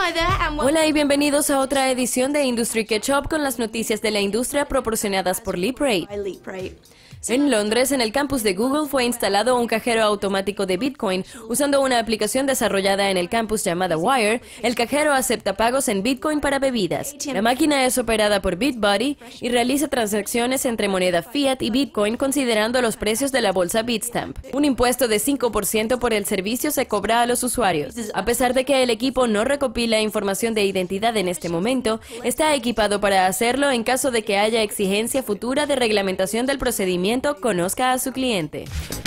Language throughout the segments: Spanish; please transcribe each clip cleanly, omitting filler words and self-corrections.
Hola y bienvenidos a otra edición de Industry Catch-up con las noticias de la industria proporcionadas por LeapRate. En Londres, en el campus de Google, fue instalado un cajero automático de Bitcoin. Usando una aplicación desarrollada en el campus llamada Wire, el cajero acepta pagos en Bitcoin para bebidas. La máquina es operada por BitBuddy y realiza transacciones entre moneda fiat y Bitcoin considerando los precios de la bolsa Bitstamp. Un impuesto de 5% por el servicio se cobra a los usuarios. A pesar de que el equipo no recopila información de identidad en este momento, está equipado para hacerlo en caso de que haya exigencia futura de reglamentación del procedimiento. Conozca a su cliente.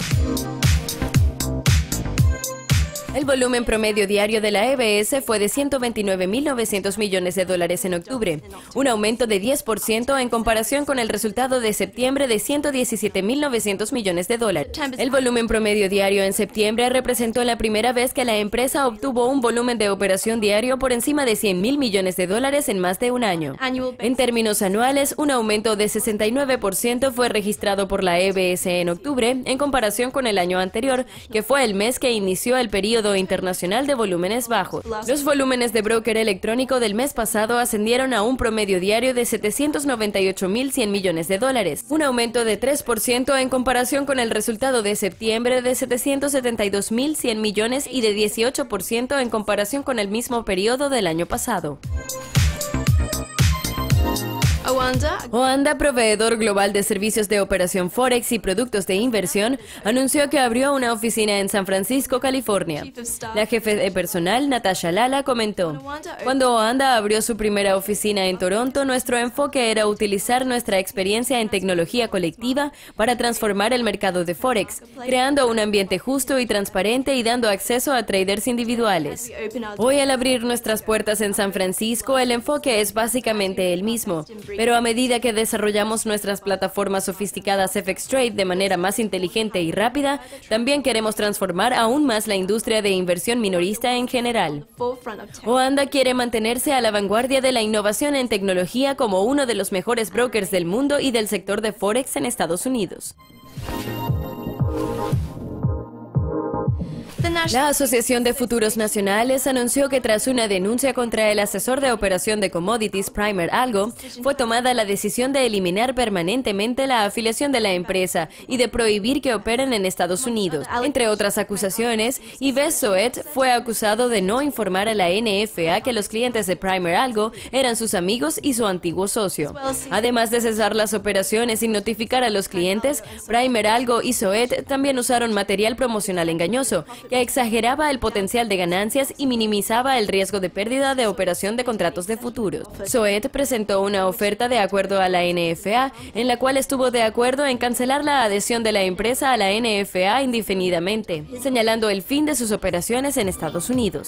El volumen promedio diario de la EBS fue de 129.900 millones de dólares en octubre, un aumento de 10% en comparación con el resultado de septiembre de 117.900 millones de dólares. El volumen promedio diario en septiembre representó la primera vez que la empresa obtuvo un volumen de operación diario por encima de 100.000 millones de dólares en más de un año. En términos anuales, un aumento de 69% fue registrado por la EBS en octubre en comparación con el año anterior, que fue el mes que inició el periodo internacional de volúmenes bajos. Los volúmenes de broker electrónico del mes pasado ascendieron a un promedio diario de 798.100 millones de dólares, un aumento de 3% en comparación con el resultado de septiembre de 772.100 millones y de 18% en comparación con el mismo periodo del año pasado. Oanda, proveedor global de servicios de operación Forex y productos de inversión, anunció que abrió una oficina en San Francisco, California. La jefe de personal, Natasha Lala, comentó: "Cuando Oanda abrió su primera oficina en Toronto, nuestro enfoque era utilizar nuestra experiencia en tecnología colectiva para transformar el mercado de Forex, creando un ambiente justo y transparente y dando acceso a traders individuales. Hoy, al abrir nuestras puertas en San Francisco, el enfoque es básicamente el mismo. Pero a medida que desarrollamos nuestras plataformas sofisticadas FX Trade de manera más inteligente y rápida, también queremos transformar aún más la industria de inversión minorista en general". Oanda quiere mantenerse a la vanguardia de la innovación en tecnología como uno de los mejores brokers del mundo y del sector de Forex en Estados Unidos. La Asociación de Futuros Nacionales anunció que tras una denuncia contra el asesor de operación de commodities Primer Algo, fue tomada la decisión de eliminar permanentemente la afiliación de la empresa y de prohibir que operen en Estados Unidos. Entre otras acusaciones, Yves Soet fue acusado de no informar a la NFA que los clientes de Primer Algo eran sus amigos y su antiguo socio. Además de cesar las operaciones sin notificar a los clientes, Primer Algo y Soet también usaron material promocional engañoso que exageraba el potencial de ganancias y minimizaba el riesgo de pérdida de operación de contratos de futuros. Soet presentó una oferta de acuerdo a la NFA, en la cual estuvo de acuerdo en cancelar la adhesión de la empresa a la NFA indefinidamente, señalando el fin de sus operaciones en Estados Unidos.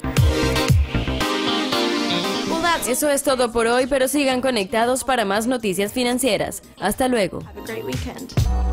Eso es todo por hoy, pero sigan conectados para más noticias financieras. Hasta luego.